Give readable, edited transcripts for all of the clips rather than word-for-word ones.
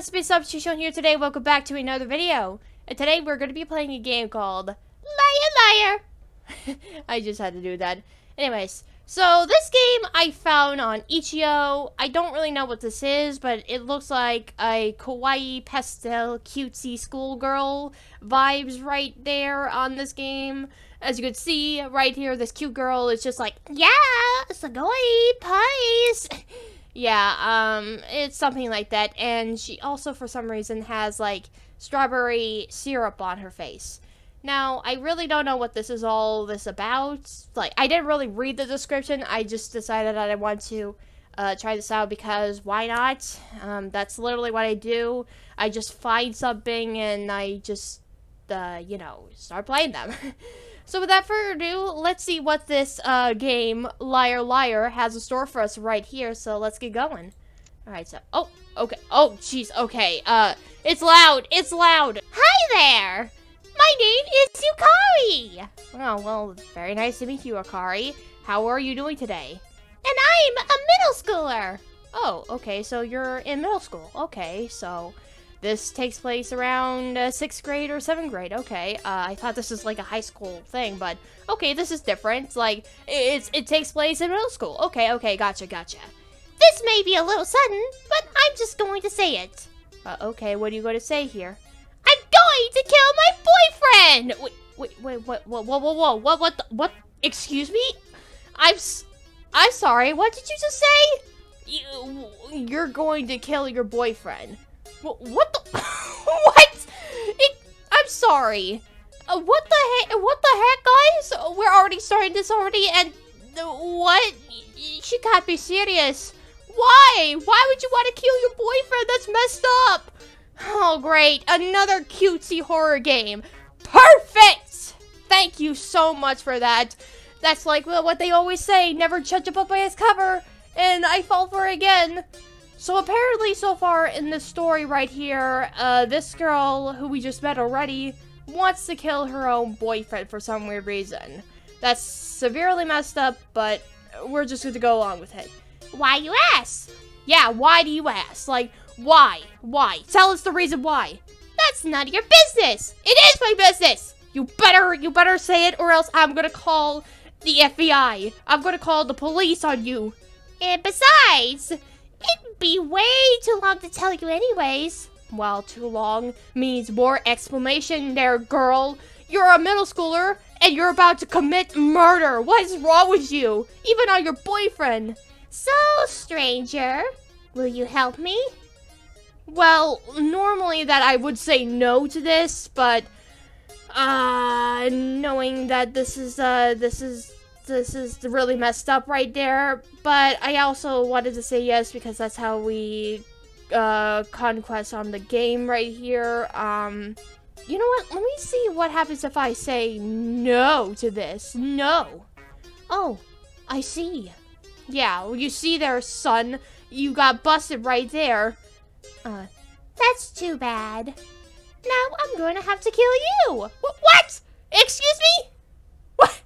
everyone, Space Substitution here today. Welcome back to another video. And today we're going to be playing a game called Liar Liar. I just had to do that. Anyways, so this game I found on Itch.io. I don't really know what this is, but it looks like a kawaii pastel cutesy schoolgirl vibes right there on this game. As you can see right here, this cute girl is just like, yeah, sugoi pies. Yeah, it's something like that, and she also, for some reason, has, like, strawberry syrup on her face. Now, I really don't know what this is all this about. Like, I didn't really read the description, I just decided that I want to, try this out because why not? That's literally what I do. I just find something, and I just, you know, start playing them. So without further ado, let's see what this game, Liar Liar, has in store for us right here. So let's get going. Alright, so, oh, okay. Oh, jeez, okay. It's loud. It's loud. Hi there. My name is Yukari. Oh, well, very nice to meet you, Yukari. How are you doing today? And I'm a middle schooler. Oh, okay, so you're in middle school. Okay, so this takes place around 6th grade or 7th grade. Okay, I thought this was like a high school thing, but okay, this is different. Like, it takes place in middle school. Okay, gotcha. This may be a little sudden, but I'm just going to say it. Okay, what are you going to say here? I'm going to kill my boyfriend! Wait, what, excuse me? I'm sorry, what did you just say? You're going to kill your boyfriend. What the? What? I'm sorry. What the heck, guys? We're already starting this already, and what? She can't be serious. Why? Why would you want to kill your boyfriend? That's messed up. Oh, great. Another cutesy horror game. Perfect. Thank you so much for that. That's like what they always say. Never judge a book by its cover. And I fall for it again. So apparently, so far in this story right here, this girl, who we just met already, wants to kill her own boyfriend for some weird reason. That's severely messed up, but we're just going to go along with it. Why you ask? Yeah, why do you ask? Like, why? Why? Tell us the reason why. That's none of your business. It is my business. You better say it, or else I'm going to call the FBI. I'm going to call the police on you. And besides, it'd be way too long to tell you anyways. Well, too long means more explanation there, girl. You're a middle schooler, and you're about to commit murder. What is wrong with you? Even on your boyfriend. So, stranger, will you help me? Well, normally that I would say no to this, but, knowing that this is really messed up right there, but I also wanted to say yes because that's how we conquest on the game right here. You know what? Let me see what happens if I say no to this. No. Oh, I see. Yeah, well, you see there, son. You got busted right there. That's too bad. Now I'm going to have to kill you. What? Excuse me? What?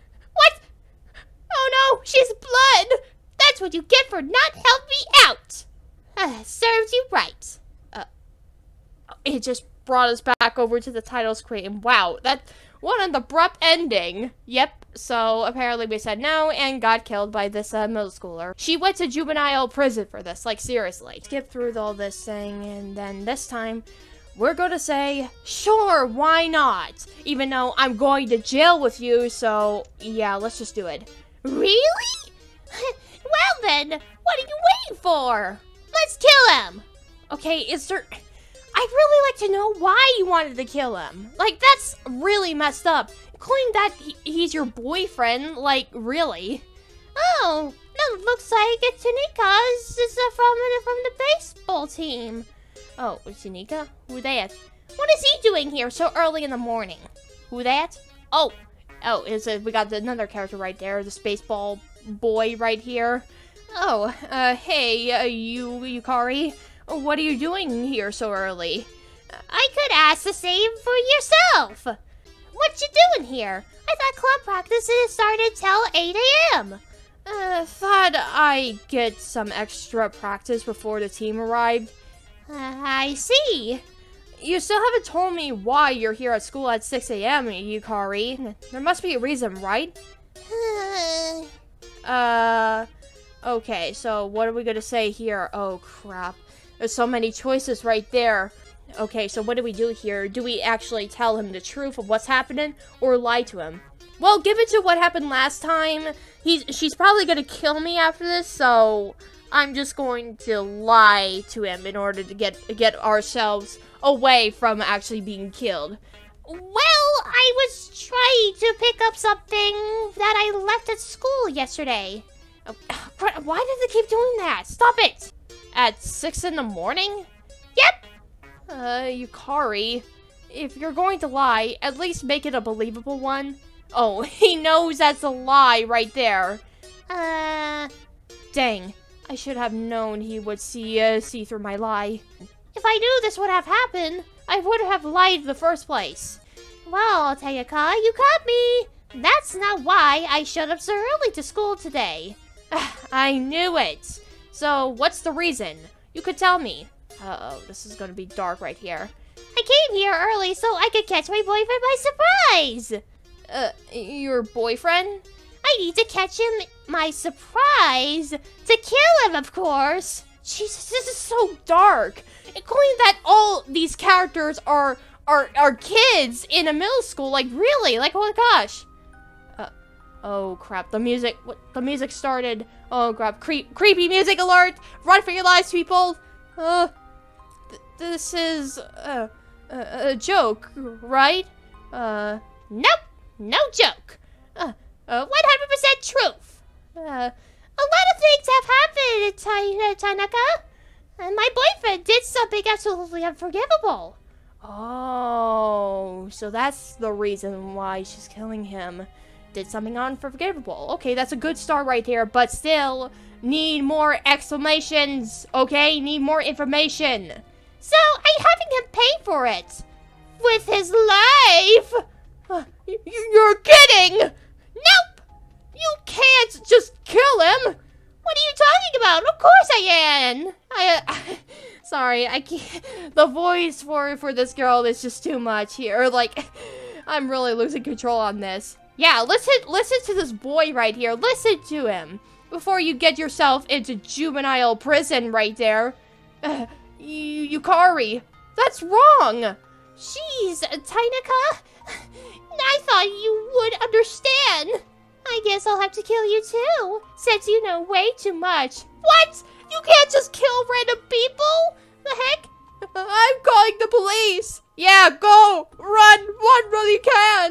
Oh no, she's blood! That's what you get for not helping me out! Serves you right. It just brought us back over to the title screen. Wow, what an abrupt ending. Yep, so apparently we said no and got killed by this middle schooler. She went to juvenile prison for this, like seriously. Skip through all this thing, and then this time, we're gonna say, sure, why not? Even though I'm going to jail with you, so yeah, let's just do it. Really? Well then, what are you waiting for? Let's kill him! Okay, I'd really like to know why you wanted to kill him. Like, that's really messed up. Including that he's your boyfriend, like, really. Oh, no, looks like it's Tanika. This is from the baseball team. Oh, Tanika? Who that? What is he doing here so early in the morning? Who that? Oh, we got another character right there, this baseball boy right here. Oh, hey, Yukari. What are you doing here so early? I could ask the same for yourself. What you doing here? I thought club practices started till 8 a.m. Thought I'd get some extra practice before the team arrived. I see. You still haven't told me why you're here at school at 6 a.m., Yukari. There must be a reason, right? Okay, so what are we gonna say here? Oh, crap. There's so many choices right there. Okay, so what do we do here? Do we actually tell him the truth of what's happening, or lie to him? Well, given to what happened last time, she's probably gonna kill me after this, so I'm just going to lie to him in order to get ourselves away from actually being killed. Well, I was trying to pick up something that I left at school yesterday. Why do they keep doing that? Stop it! At 6 in the morning? Yep! Yukari, if you're going to lie, at least make it a believable one. Oh, he knows that's a lie right there. Dang. I should have known he would see through my lie. If I knew this would have happened, I would have lied in the first place. Well, Tayaka, you caught me. That's not why I showed up so early to school today. I knew it. So, what's the reason? You could tell me. Uh-oh, this is gonna be dark right here. I came here early so I could catch my boyfriend by surprise. Your boyfriend? I need to catch him my surprise to kill him, of course. Jesus, this is so dark. Including that all these characters are kids in a middle school. Like, really? Like, oh my gosh. Oh crap, the music started. Oh crap, creepy music alert! Run for your lives, people! This is, a joke, right? Nope, no joke. 100% truth. A lot of things have happened, Tanaka. And my boyfriend did something absolutely unforgivable. Oh, so that's the reason why she's killing him. Did something unforgivable. Okay, that's a good start right there, but still need more explanations, okay? Need more information. So, I'm having him pay for it. With his life. You're kidding! Nope! You can't just kill him! What are you talking about? Of course I am! Sorry, I can't. The voice for this girl is just too much here. Like, I'm really losing control on this. Yeah, listen to this boy right here. Listen to him before you get yourself into juvenile prison right there. Yukari, that's wrong. Jeez, Tainaka, I thought you would understand. I guess I'll have to kill you too, since you know way too much. What? You can't just kill random people? The heck? I'm calling the police. Yeah, go! Run while you can!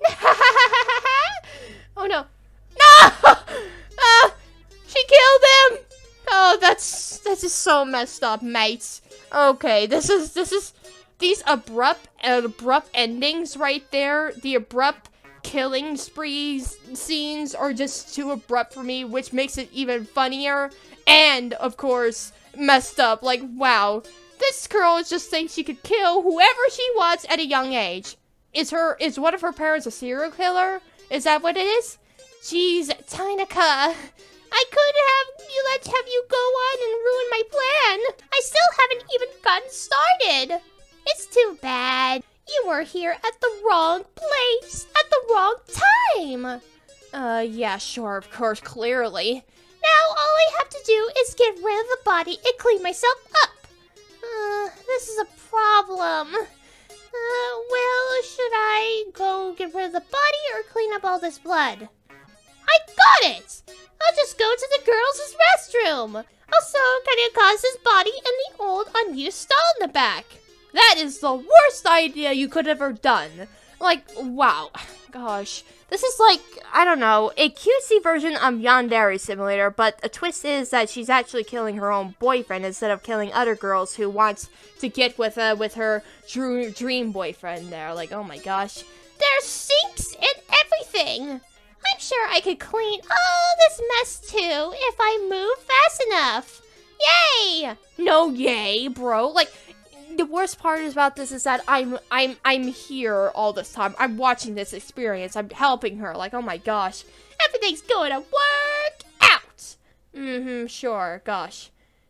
Oh no. No! She killed him! Oh, that's just so messed up, mates. Okay, this is these abrupt endings right there. The abrupt killing sprees scenes are just too abrupt for me, which makes it even funnier. And, of course, messed up. Like, wow. This girl is just saying she could kill whoever she wants at a young age. Is one of her parents a serial killer? Is that what it is? Jeez, Tainaka. I could have you go on and ruin my plan. I still haven't even gotten started. It's too bad. You were here at the wrong place at the wrong time. Yeah, sure, of course, clearly. Now all I have to do is get rid of the body and clean myself up. This is a problem. Well, should I go get rid of the body or clean up all this blood? I got it! I'll just go to the girls' restroom. Also, Kanyaka's body and the old unused stall in the back. That is the worst idea you could have ever done. Like, wow. Gosh. This is like, I don't know, a cutesy version of Yandere Simulator, but a twist is that she's actually killing her own boyfriend instead of killing other girls who wants to get with her dream boyfriend there. Like, oh my gosh. There's sinks and everything. I'm sure I could clean all this mess too if I move fast enough. Yay! No yay, bro. Like, the worst part about this is that I'm here all this time. I'm watching this experience. I'm helping her. Like, oh my gosh. Everything's going to work out. Sure, gosh.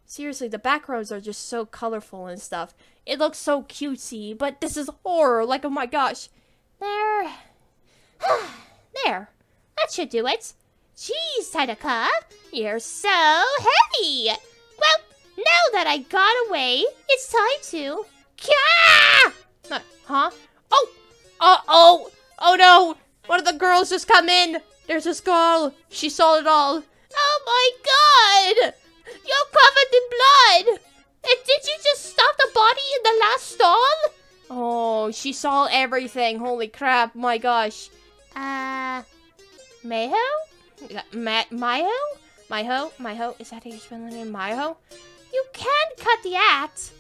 Seriously, the backgrounds are just so colorful and stuff. It looks so cutesy, but this is horror. Like, oh my gosh. There. There. That should do it. Jeez, Tadaka, you're so heavy. Well, now that I got away, it's time to... Huh? Oh! Uh-oh! Oh no! One of the girls just come in! There's a skull! She saw it all! Oh my god! You're covered in blood! And did you just stop the body in the last stall? Oh, she saw everything. Holy crap, my gosh. Mayho? Maiho? Maiho? Is that how you spell the name? Maiho? You can cut the act!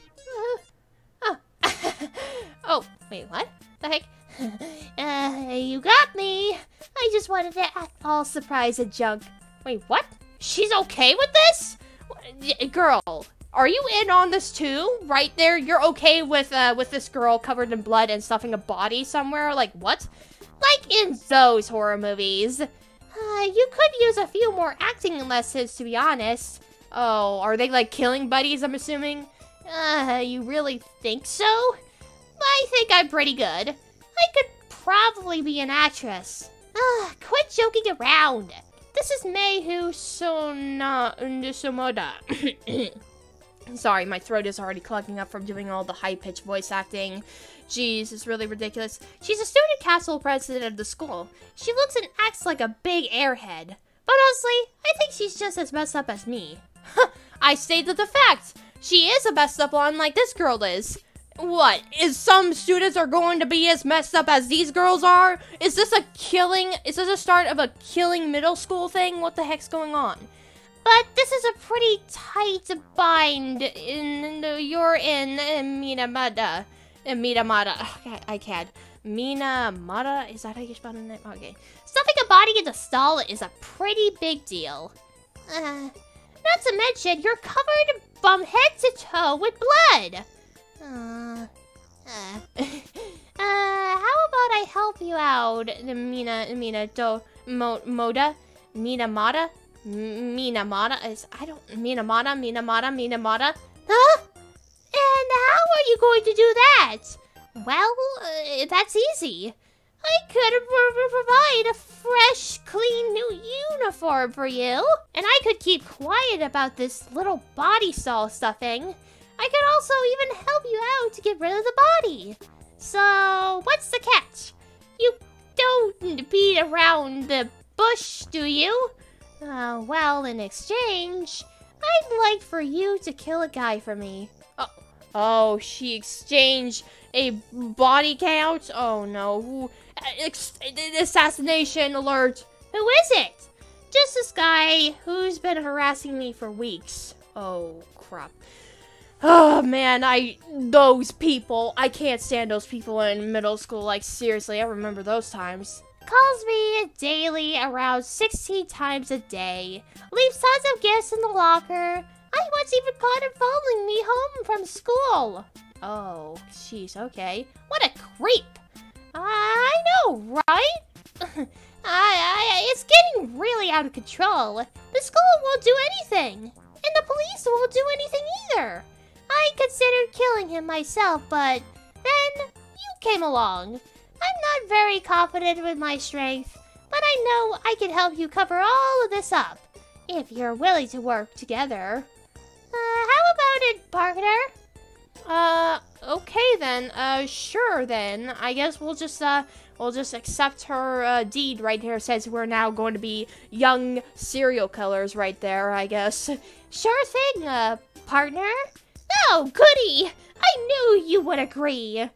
Oh, wait, what? The heck? You got me! I just wanted to act all surprised and junk. Wait, what? She's okay with this? Girl, are you in on this too? Right there, you're okay with this girl covered in blood and stuffing a body somewhere? Like, what? Like in those horror movies. You could use a few more acting lessons, to be honest. Oh, are they like killing buddies, I'm assuming? You really think so? I think I'm pretty good. I could probably be an actress. Quit joking around. This is Meihu Somoda. Sorry, my throat is already clogging up from doing all the high-pitched voice acting. Jeez, it's really ridiculous. She's a student council president of the school. She looks and acts like a big airhead. But honestly, I think she's just as messed up as me. I stated the fact. She is a messed up one like this girl is. What? Is some students are going to be as messed up as these girls are? Is this a killing? Is this a start of a killing middle school thing? What the heck's going on? But this is a pretty tight bind you're in Minamada. Minamada. I can't. Minamada? Is that how you spell the name? Okay. Stuffing a body in the stall is a pretty big deal. Not to mention, you're covered from head to toe with blood. How about I help you out, Minamada? Huh? And how are you going to do that? Well, that's easy. I could provide a fresh, clean new uniform for you. And I could keep quiet about this little body stall stuffing. I could also even help you out to get rid of the body. So, what's the catch? You don't beat around the bush, do you? Well, in exchange, I'd like for you to kill a guy for me. Oh, she exchanged a body count? Oh, no. Assassination alert. Who is it? Just this guy who's been harassing me for weeks. Oh, crap. Oh, man, those people. I can't stand those people in middle school. Like, seriously, I remember those times. Calls me daily around 16 times a day. Leaves tons of gifts in the locker. I once even caught him following me home from school. Oh, jeez, okay. What a creep. I know, right? It's getting really out of control. The school won't do anything. And the police won't do anything either. I considered killing him myself, but then you came along. I'm not very confident with my strength, but I know I can help you cover all of this up, if you're willing to work together. How about it, partner? Okay then. Sure then. I guess we'll just accept her, deed right here. Says we're now going to be young serial killers right there, I guess. Sure thing, partner. Oh, goody! I knew you would agree. Let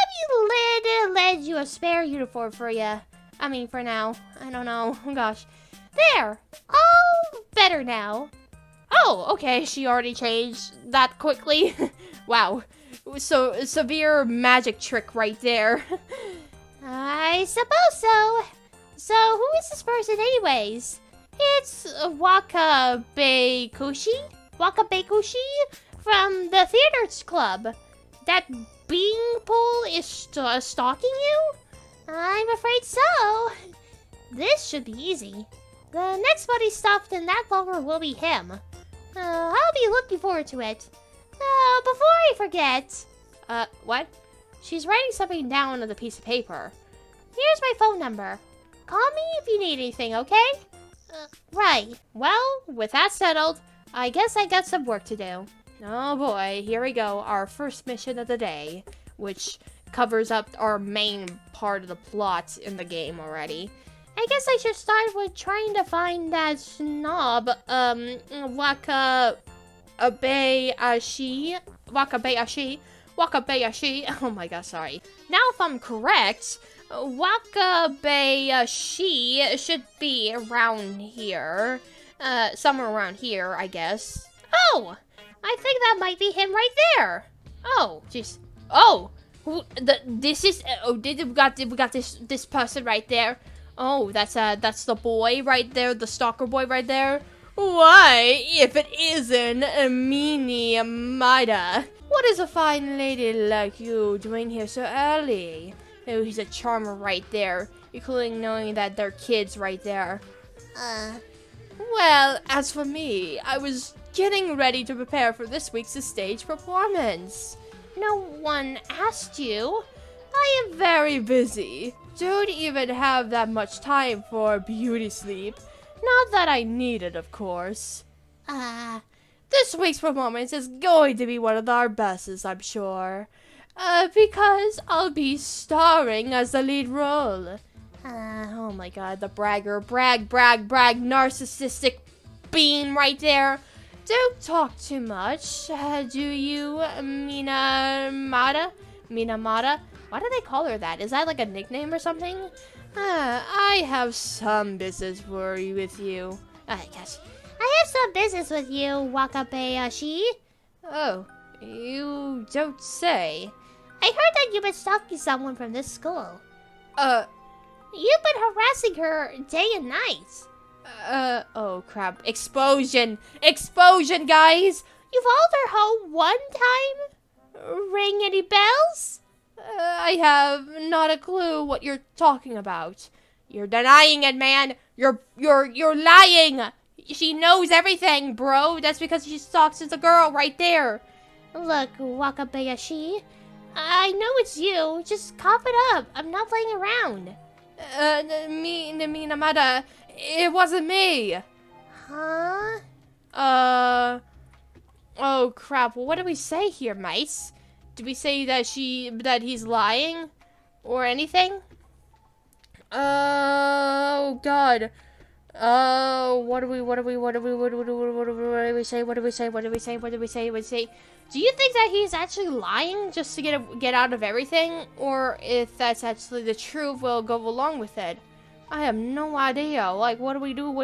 me lend you a spare uniform for you. I mean, for now. I don't know. Oh, gosh. There. All better now. Oh, okay. She already changed that quickly. Wow. So, severe magic trick right there. I suppose so. So, who is this person anyways? It's Wakabayashi? Wakabayashi from the theater club. That beanpole is stalking you? I'm afraid so. This should be easy. The next body stuffed in that locker will be him. I'll be looking forward to it. Before I forget... what? She's writing something down on the piece of paper. Here's my phone number. Call me if you need anything, okay? Right. Well, with that settled, I guess I got some work to do. Oh boy, here we go. Our first mission of the day, which covers up our main part of the plot in the game already. I guess I should start with trying to find that snob, Wakabayashi. Oh my god, sorry. Now, if I'm correct, Wakabayashi should be around here. Somewhere around here, I guess. Oh! I think that might be him right there. Oh, jeez. Oh! This is... we got this person right there. Oh, that's the boy right there, the stalker boy right there. Why, if it isn't Minamata? What is a fine lady like you doing here so early? Oh, he's a charmer right there, including knowing that they're kids right there. Well, as for me, I was getting ready to prepare for this week's stage performance. No one asked you. I am very busy. Don't even have that much time for beauty sleep. Not that I need it, of course. This week's performance is going to be one of our bestest, I'm sure. Because I'll be starring as the lead role. Oh my god, the bragger, brag, narcissistic bean right there. Don't talk too much, do you, Minamata? Why do they call her that? Is that like a nickname or something? I have some business for you with you. I guess. I have some business with you, Wakabayashi. Oh, you don't say. I heard that you've been stalking someone from this school. You've been harassing her day and night. Oh crap. Explosion, guys! You followed her home one time? Ring any bells? I have not a clue what you're talking about. You're denying it, man. You're lying. She knows everything, bro. That's because she stalks the girl right there. Look, Wakabayashi, I know it's you. Just cough it up. I'm not playing around. Minamata, it wasn't me. Huh? Oh crap. Well, what do we say here, mice? Do we say that he's lying? Or anything? Oh god. What do we say? Do you think that he's actually lying just to get out of everything? Or if that's actually the truth, we'll go along with it? I have no idea. Like, what do we do?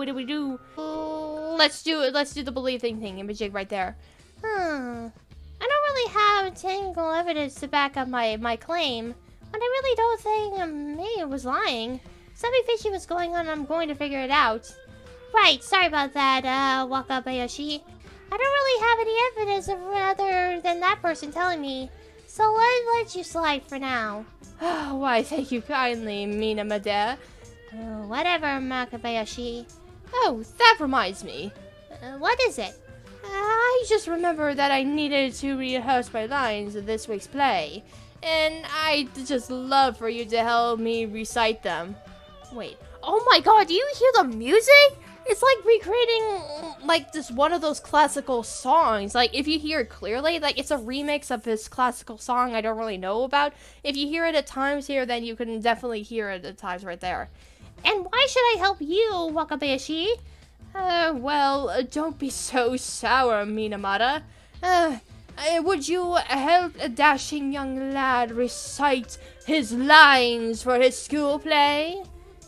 Let's do it. Let's do the believing thing. Imaging right there. I don't really have tangible evidence to back up my claim, but I really don't think Mei was lying. Something fishy was going on, I'm going to figure it out. Right, sorry about that, Wakabayashi. I don't really have any evidence other than that person telling me, so I'll let you slide for now. Why, thank you kindly, Minamata. Whatever, Wakabayashi. Oh, that reminds me. What is it? I just remembered that I needed to rehearse my lines in this week's play, and I'd just love for you to help me recite them. Wait, oh my god, do you hear the music? It's like recreating, like, just one of those classical songs. Like, if you hear it clearly, like, it's a remix of his classical song I don't really know about. If you hear it at times here, then you can definitely hear it at times right there. And why should I help you, Wakabayashi? Well, don't be so sour, Minamata. Would you help a dashing young lad recite his lines for his school play?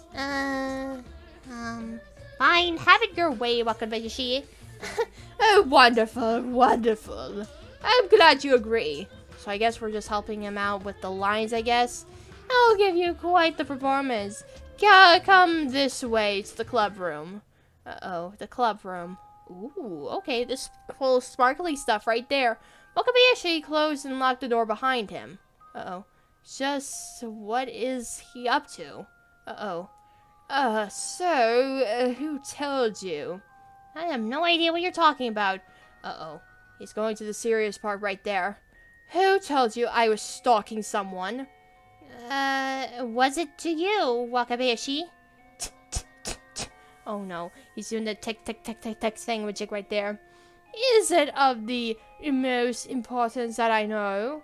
Fine, have it your way, Wakabayashi. Oh, wonderful. I'm glad you agree. So I guess we're just helping him out with the lines, I guess. I'll give you quite the performance. Come this way to the club room. Uh-oh, the club room. Ooh, okay, this full sparkly stuff right there. Wakabayashi closed and locked the door behind him. Uh-oh. Just what is he up to? Uh-oh. So, who told you? I have no idea what you're talking about. Uh-oh. He's going to the serious part right there. Who told you I was stalking someone? Was it to you, Wakabayashi? Oh no, he's doing the tick thing with Jig right there. Is it of the most importance that I know?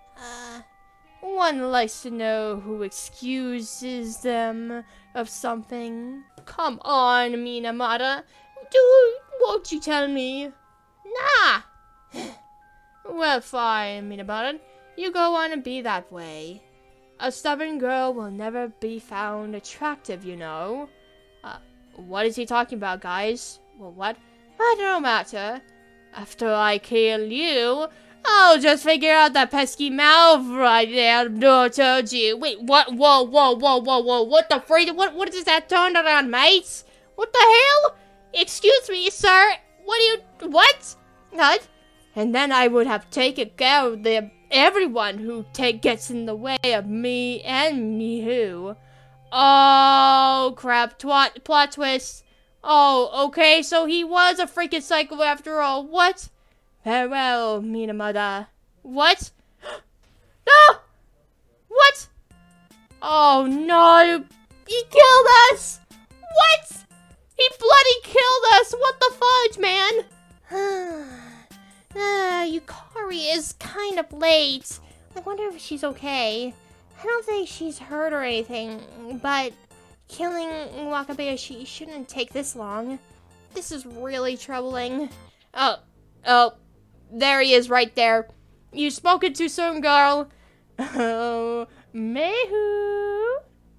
One likes to know who excuses them of something. Come on, Minamata. Won't you tell me? Nah! Well, fine, Minamata. You go on and be that way. A stubborn girl will never be found attractive, you know. What is he talking about, guys? Well, what? But no matter. After I kill you, I'll just figure out that pesky mouth right there. No, told you. Wait, what? Whoa. What the freak? What is that turned on, mates? What the hell? Excuse me, sir. What? And then I would have taken care of everyone who gets in the way of me and Mihu. Oh, crap. Plot twist. Oh, okay, so he was a freaking psycho after all. What? Farewell, Minamata. What? No! What? Oh, no. He killed us! What? He bloody killed us! What the fudge, man? Yukari is kind of late. I wonder if she's okay. I don't think she's hurt or anything, but killing Wakabayashi shouldn't take this long. This is really troubling. Oh, there he is right there. You spoken too soon, girl. Oh, Mihu.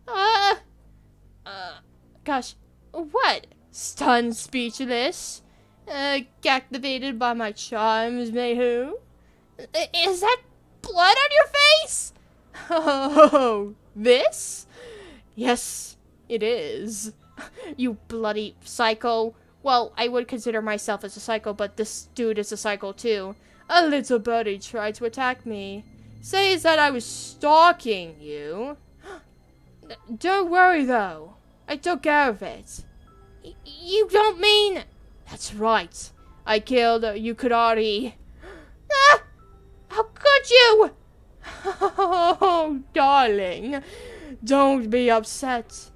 Gosh, what? Stunned speechless. Captivated by my charms, Mihu. Is that blood on your face? Oh, this? Yes, it is. You bloody psycho. Well, I would consider myself as a psycho, but this dude is a psycho too. A little birdie tried to attack me. Says that I was stalking you. Don't worry though. I took care of it. You don't mean... That's right. I killed Yukari. Ah! How could you? Oh, darling. Don't be upset.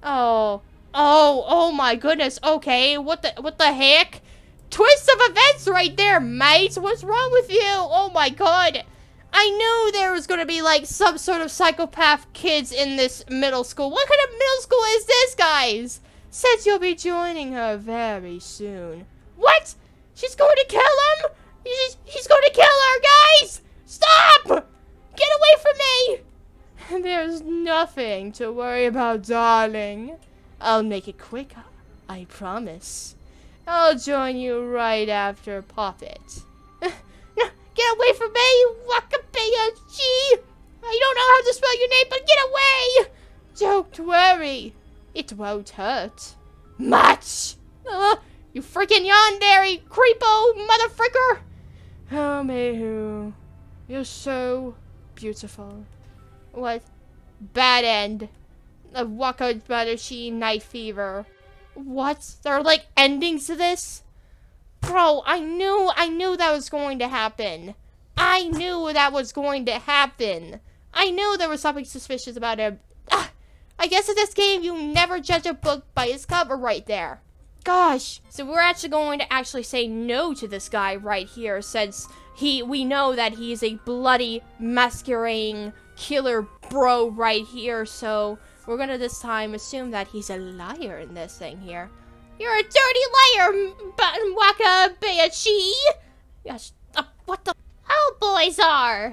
Oh my goodness. Okay, what the heck? Twist of events right there, mate. What's wrong with you? Oh my god. I knew there was gonna be like some sort of psychopath kids in this middle school. What kind of middle school is this, guys? Says you'll be joining her very soon. What? She's going to kill him? He's going to kill her, guys! Stop! Get away from me! There's nothing to worry about, darling. I'll make it quick, I promise. I'll join you right after Poppet. Get away from me, Wakabayashi! I don't know how to spell your name, but get away! Don't worry. It won't hurt. Much! You freaking yandere creepo motherfricker! Oh, Mihu. You're so beautiful. What? Bad end of Wakabayashi Night Fever. What? There are like endings to this? Bro, I knew that was going to happen. I knew that was going to happen. I knew there was something suspicious about him. I guess in this game, you never judge a book by its cover right there. Gosh. So we're actually going to say no to this guy right here, since we know that he's a bloody, masquerading killer bro right here. So we're going to this time assume that he's a liar in this thing here. You're a dirty liar, Wakabayashi! Gosh, what the hell boys are?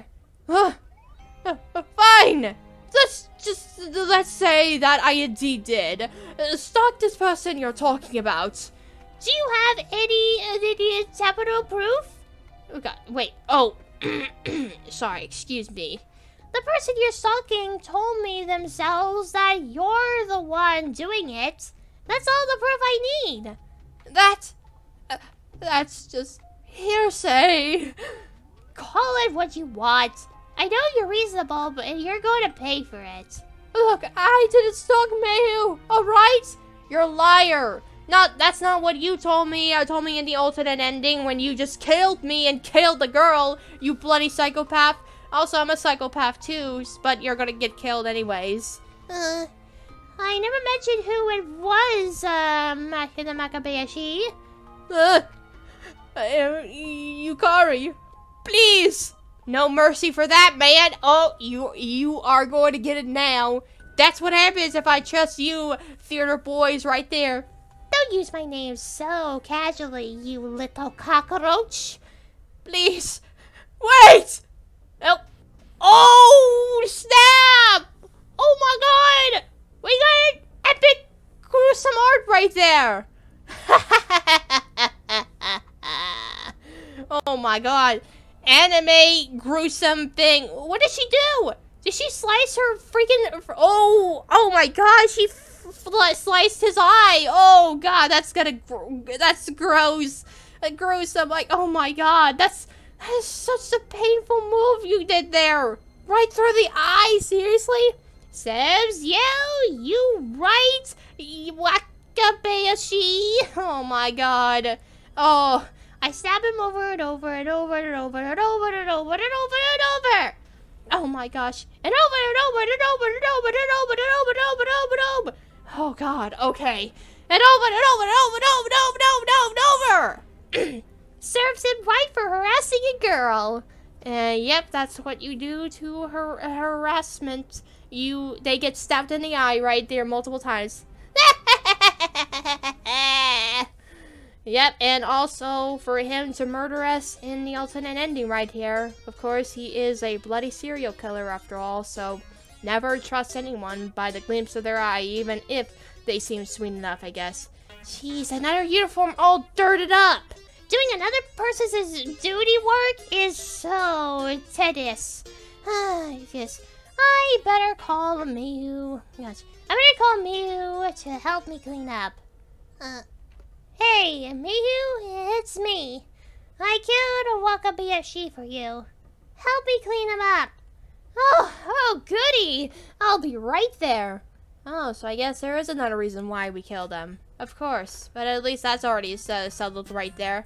Fine! Let's say that I indeed did. Stalk this person you're talking about. Do you have any capital proof? Oh god, wait, oh. Sorry, excuse me. The person you're stalking told me themselves that you're the one doing it. That's all the proof I need. That's just hearsay. Call it what you want. I know you're reasonable, but you're going to pay for it. Look, I didn't stalk Mihu, alright? You're a liar. That's not what you told me. You told me in the alternate ending when you just killed me and killed the girl, you bloody psychopath. Also, I'm a psychopath too, but you're gonna get killed anyways. I never mentioned who it was, Makina Makabayashi. Yukari, please. No mercy for that, man. Oh, you are going to get it now. That's what happens if I trust you, theater boys right there. Don't use my name so casually, you little cockroach. Please. Wait! Oh. Oh, snap! Oh my god! We got an epic gruesome art right there! Oh my god. Anime gruesome thing. What did she do? Did she slice her freaking... Oh my god, she sliced his eye. Oh god, that's gross. Gruesome. Like, oh my god, that is such a painful move you did there. Right through the eye, seriously? Serves you right, Wakabayashi. Oh my god. Oh, I stab him over and over and over and over and over and over and over and over. Oh my gosh. And over and over and over and over and over and over and over and over and over. Oh god, okay. And over and over and over and over and over and over and over and over. Serves him right for harassing a girl. Yep, that's what you do to harassment. They get stabbed in the eye right there multiple times. Yep, and also for him to murder us in the alternate ending right here. Of course, he is a bloody serial killer after all, so never trust anyone by the glimpse of their eye, even if they seem sweet enough, I guess. Jeez, another uniform all dirted up. Doing another person's duty work is so tedious. Yes, I better call Miyu. Yes, I better call Miyu to help me clean up. Hey, Miyu, it's me. I killed a Wakabayashi for you. Help me clean him up. Oh, goody. I'll be right there. Oh, so I guess there is another reason why we killed him. Of course, but at least that's already settled right there.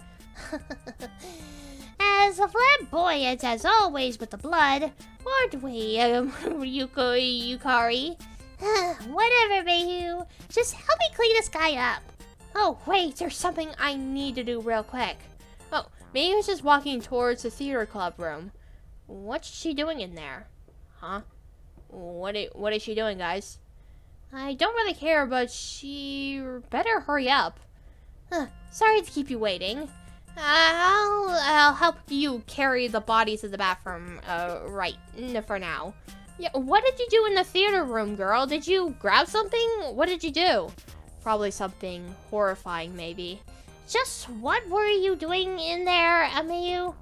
As flamboyant as always with the blood, aren't we, Yukari? Whatever, Miyu. Just help me clean this guy up. Oh, wait, there's something I need to do real quick. Oh, Miyu's just walking towards the theater club room. What's she doing in there? Huh? What is she doing, guys? I don't really care, but she better hurry up. Sorry to keep you waiting. I'll help you carry the bodies to the bathroom, right, for now. Yeah, what did you do in the theater room, girl? Did you grab something? What did you do? Probably something horrifying, maybe. Just what were you doing in there, Miyu?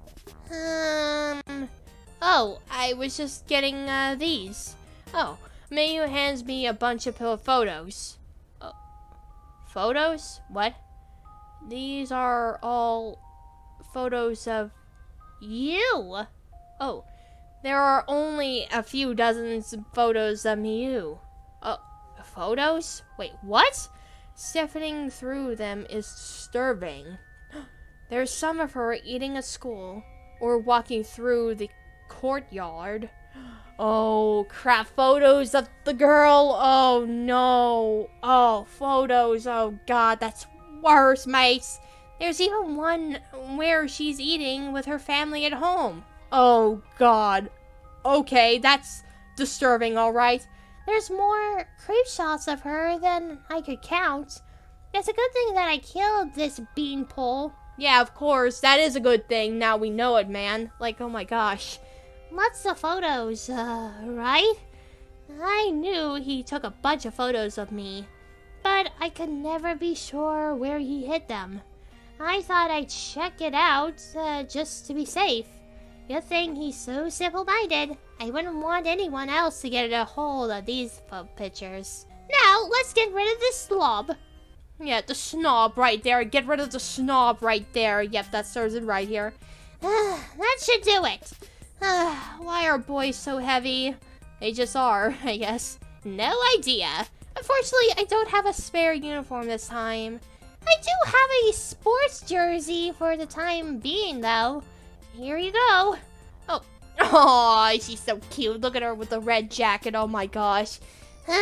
Oh, I was just getting, these. Oh, Miyu hands me a bunch of photos. Photos? What? These are all photos of you. Oh, there are only a few dozens of photos of Miyu. Oh, photos? Wait, what? Sifting through them is disturbing. There's some of her eating at school or walking through the courtyard. Oh, crap. Photos of the girl. Oh, no. Oh, photos. Oh, God. That's worse, mates. There's even one where she's eating with her family at home. Oh, God. Okay, that's disturbing, all right. There's more creep shots of her than I could count. It's a good thing that I killed this beanpole. Yeah, of course. That is a good thing. Now we know it, man. Like, oh my gosh. Lots of photos, right? I knew he took a bunch of photos of me, but I could never be sure where he hid them. I thought I'd check it out, just to be safe. Good thing he's so simple-minded. I wouldn't want anyone else to get a hold of these pictures. Now, let's get rid of this slob. Yeah, the snob right there. Get rid of the snob right there. Yep, that serves it right here. That should do it. Why are boys so heavy? They just are, I guess. No idea. Unfortunately, I don't have a spare uniform this time. I do have a sports jersey for the time being, though. Here you go. Oh, she's so cute. Look at her with the red jacket. Oh my gosh. Well,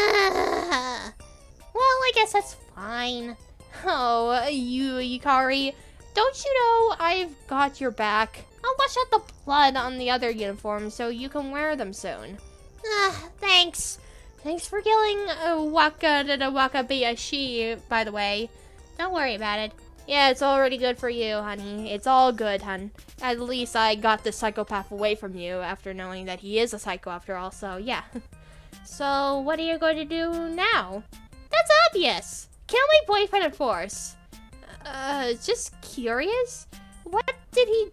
I guess that's fine. Oh, Yukari, don't you know I've got your back? I'll wash out the blood on the other uniforms so you can wear them soon. Thanks. Thanks for killing Waka Wakabayashi, by the way. Don't worry about it. Yeah, it's already good for you, honey. It's all good, hun. At least I got this psychopath away from you after knowing that he is a psycho after all, so yeah. So, what are you going to do now? That's obvious. Kill my boyfriend of force. Just curious? What did he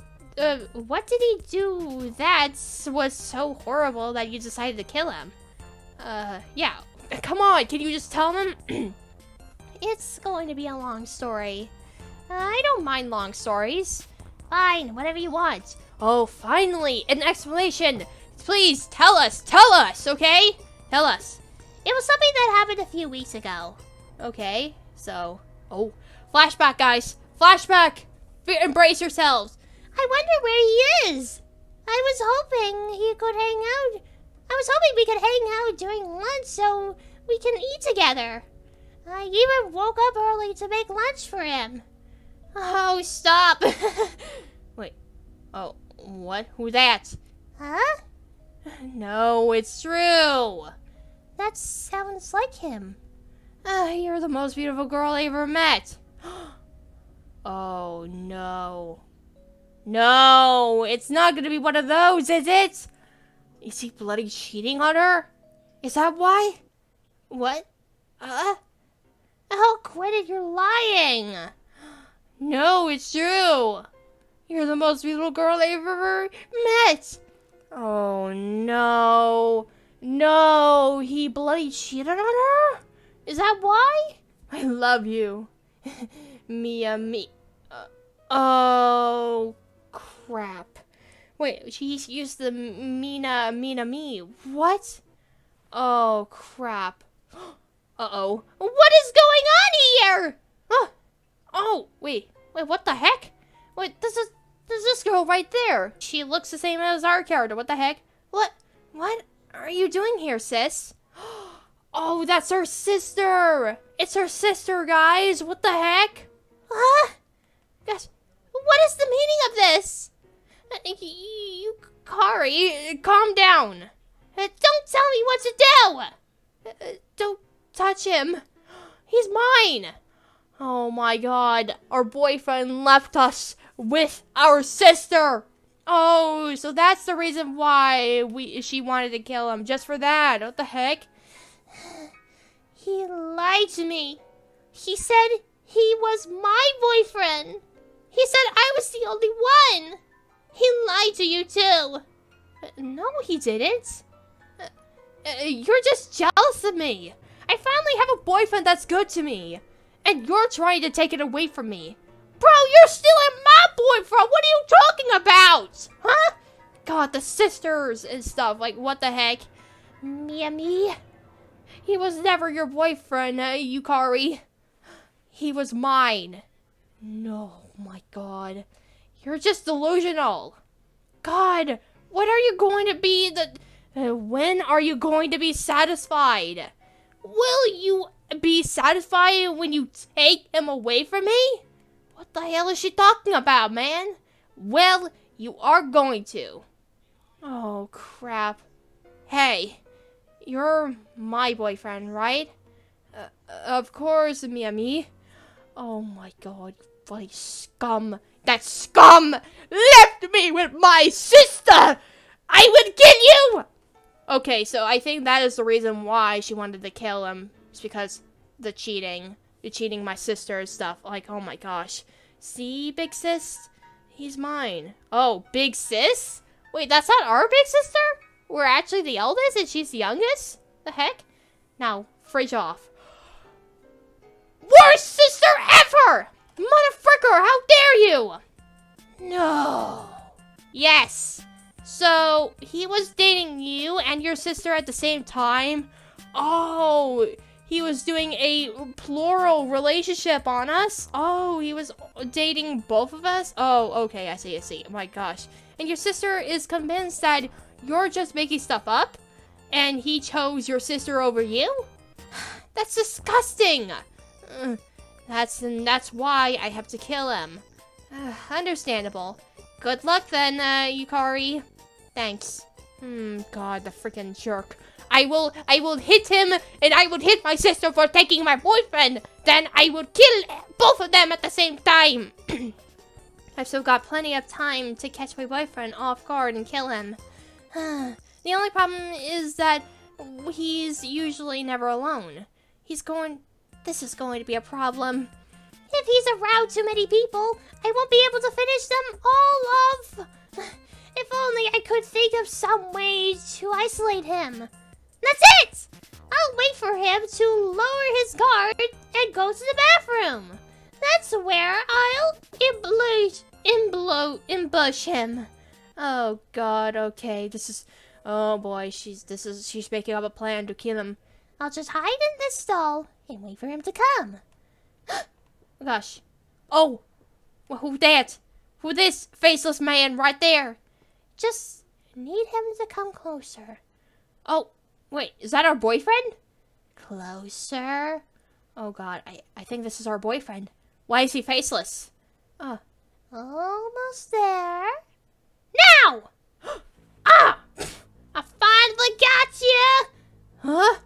do that was so horrible that you decided to kill him? Yeah. Come on, can you just tell him? It's going to be a long story. I don't mind long stories. Fine, whatever you want. Oh, finally, an explanation. Please, tell us, okay? Tell us. It was something that happened a few weeks ago. Okay, so, flashback, guys. Flashback. Embrace yourselves. I wonder where he is. I was hoping he could hang out. I was hoping we could hang out during lunch so we can eat together. I even woke up early to make lunch for him. Oh, stop. Wait. Oh, what? Who's that? Huh? No, it's true. That sounds like him. You're the most beautiful girl I ever met. Oh, no. No, it's not gonna be one of those, is it? Is he bloody cheating on her? Is that why? What? Oh, quit it, you're lying. No, it's true. You're the most beautiful girl I've ever met. Oh, no. No, he bloody cheated on her? Is that why? I love you. Me. Oh, crap. Wait, she used the Mina me. What? Oh, crap. Uh-oh. What is going on here? Oh, wait, what the heck? Wait, there's this girl right there. She looks the same as our character. What the heck? What are you doing here, sis? Oh, that's her sister. It's her sister, guys. What the heck? Guys, what is the meaning of this? Yukari, calm down. Don't tell me what to do. Don't touch him. He's mine. Oh my god, our boyfriend left us with our sister. Oh, so that's the reason why she wanted to kill him, just for that. What the heck? He lied to me. He said he was my boyfriend. He said I was the only one. He lied to you too. No, he didn't. You're just jealous of me. I finally have a boyfriend that's good to me. And you're trying to take it away from me. Bro, you're stealing my boyfriend! What are you talking about? Huh? God, the sisters and stuff. Like, what the heck? Me. He was never your boyfriend, Yukari. He was mine. No, my God. You're just delusional. God, when are you going to be when are you going to be satisfied? Will you be satisfied when you take him away from me? What the hell is she talking about, man? Well, you are going to. Oh, crap. Hey, you're my boyfriend, right? Of course, Miami. Oh my god, bloody scum. That scum left me with my sister! I would kill you! Okay, so I think that is the reason why she wanted to kill him. It's because the cheating. You're cheating my sister and stuff. Like, oh my gosh. See, big sis? He's mine. Oh, big sis? Wait, that's not our big sister? We're actually the eldest and she's the youngest? The heck? Now, fridge off. Worst sister ever! Motherfricker, how dare you! No. Yes. So, he was dating you and your sister at the same time? Oh, he was doing a plural relationship on us. Oh, he was dating both of us? Oh, okay, I see. Oh my gosh. And your sister is convinced that you're just making stuff up? And he chose your sister over you? That's disgusting! That's why I have to kill him. Understandable. Good luck then, Yukari. Thanks. God, the freaking jerk. I will hit him, and I would hit my sister for taking my boyfriend. Then I would kill both of them at the same time. I've still got plenty of time to catch my boyfriend off guard and kill him. The only problem is that he's usually never alone. This is going to be a problem. If he's around too many people, I won't be able to finish them all off. If only I could think of some way to isolate him. That's it! I'll wait for him to lower his guard and go to the bathroom. That's where I'll ambush him. Oh God, okay, oh boy, she's making up a plan to kill him. I'll just hide in this stall and wait for him to come. Gosh. Oh! Well, who that? Who this faceless man right there? Just need him to come closer. Oh, wait, is that our boyfriend? Closer. Oh God, I think this is our boyfriend. Why is he faceless? Almost there. Now! Ah! I finally got you! Huh?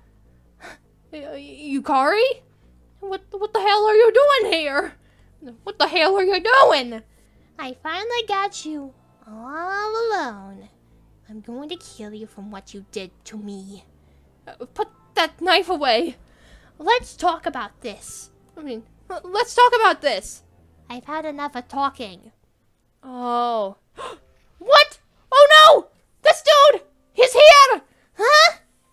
Yukari? What the hell are you doing here? What the hell are you doing? I finally got you all alone. I'm going to kill you from what you did to me. Put that knife away. Let's talk about this. Let's talk about this. I've had enough of talking. Oh. What? Oh no! This dude! He's here! Huh?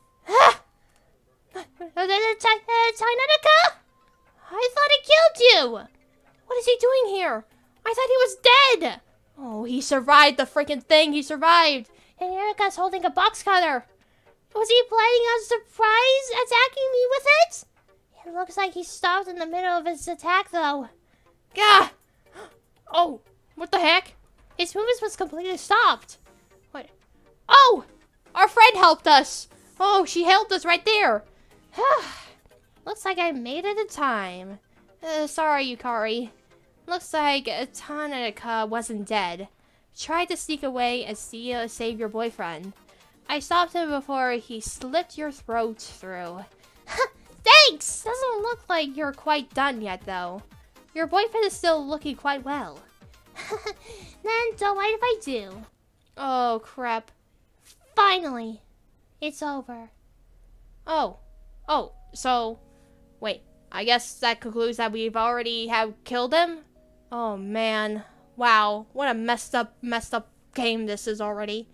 Tainarika? I thought he killed you! What is he doing here? I thought he was dead! Oh, he survived the freaking thing! He survived! And Erika's holding a box cutter. Was he planning on surprise attacking me with it? It looks like he stopped in the middle of his attack, though. Gah! Oh, what the heck? His movement was completely stopped. What? Oh! Our friend helped us! Oh, she helped us right there! Looks like I made it in time. Sorry, Yukari. Looks like Tanaka wasn't dead. Tried to sneak away and save your boyfriend. I stopped him before he slit your throat through. Thanks! Doesn't look like you're quite done yet, though. Your boyfriend is still looking quite well. Then don't mind if I do. Oh, crap. Finally, it's over. Oh, so, wait, I guess that concludes that we've already have killed him? Oh, man. Wow, what a messed up game this is already.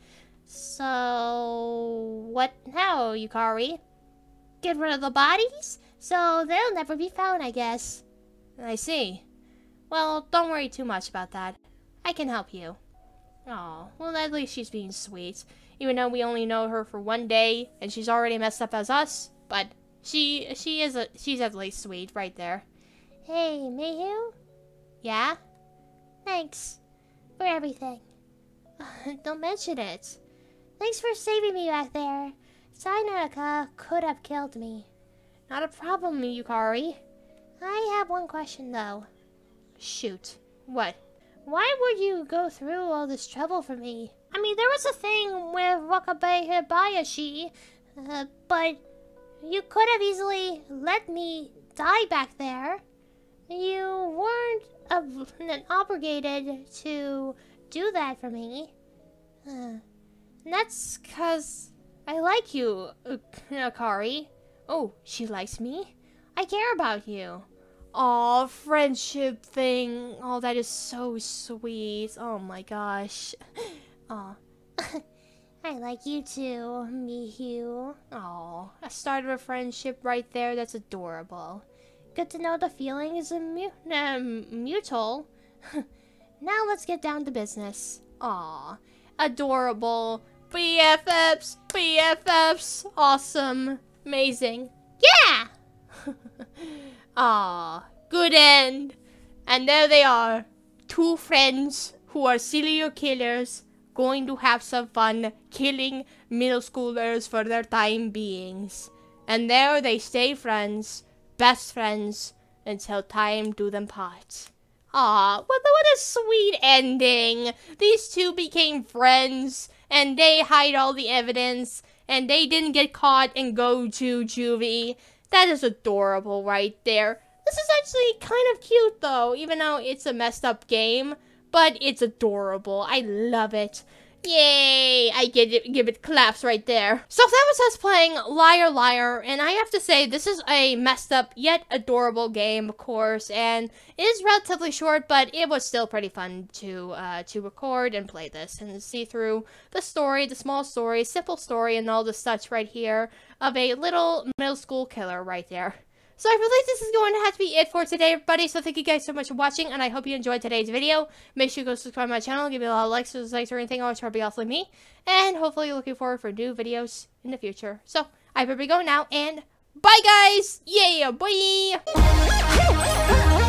So, what now, Yukari? Get rid of the bodies? So they'll never be found, I guess. I see. Well, don't worry too much about that. I can help you. Oh, well, at least she's being sweet. Even though we only know her for one day, and she's already messed up as us, but she's at least sweet right there. Hey, Miyu? Yeah? Thanks for everything. Don't mention it. Thanks for saving me back there. Tainarika could have killed me. Not a problem, Yukari. I have one question, though. Shoot. What? Why would you go through all this trouble for me? I mean, there was a thing with Wakabe Hibayashi, but you could have easily let me die back there. You weren't obligated to do that for me. That's 'cause I like you, Akari. Oh, she likes me? I care about you. Aw, friendship thing. Oh, that is so sweet. Oh my gosh. Aw. I like you too, Miyu. Aw, I started a friendship right there. That's adorable. Good to know the feeling is mutual. Now let's get down to business. Aw, adorable. BFFs, BFFs. Awesome. Amazing. Yeah! Ah, good end. And there they are, two friends who are serial killers going to have some fun killing middle schoolers for their time beings. And there they stay friends, best friends, until time do them part. Aw, what a sweet ending. These two became friends, and they hide all the evidence, and they didn't get caught and go to juvie. That is adorable right there. This is actually kind of cute though, even though it's a messed up game, but it's adorable. I love it. Yay! I give it claps right there. So that was us playing Liar Liar, and I have to say this is a messed up yet adorable game, of course, and it is relatively short, but it was still pretty fun to record and play this and see through the story, the small story, simple story, and all the such right here of a little middle school killer right there. So I believe this is going to have to be it for today, everybody. So thank you guys so much for watching, and I hope you enjoyed today's video. Make sure you go subscribe to my channel, give me a lot of likes, dislikes, or anything. Always try to be awfully me. And hopefully you're looking forward for new videos in the future. So I better be going now, and bye, guys! Yeah, bye!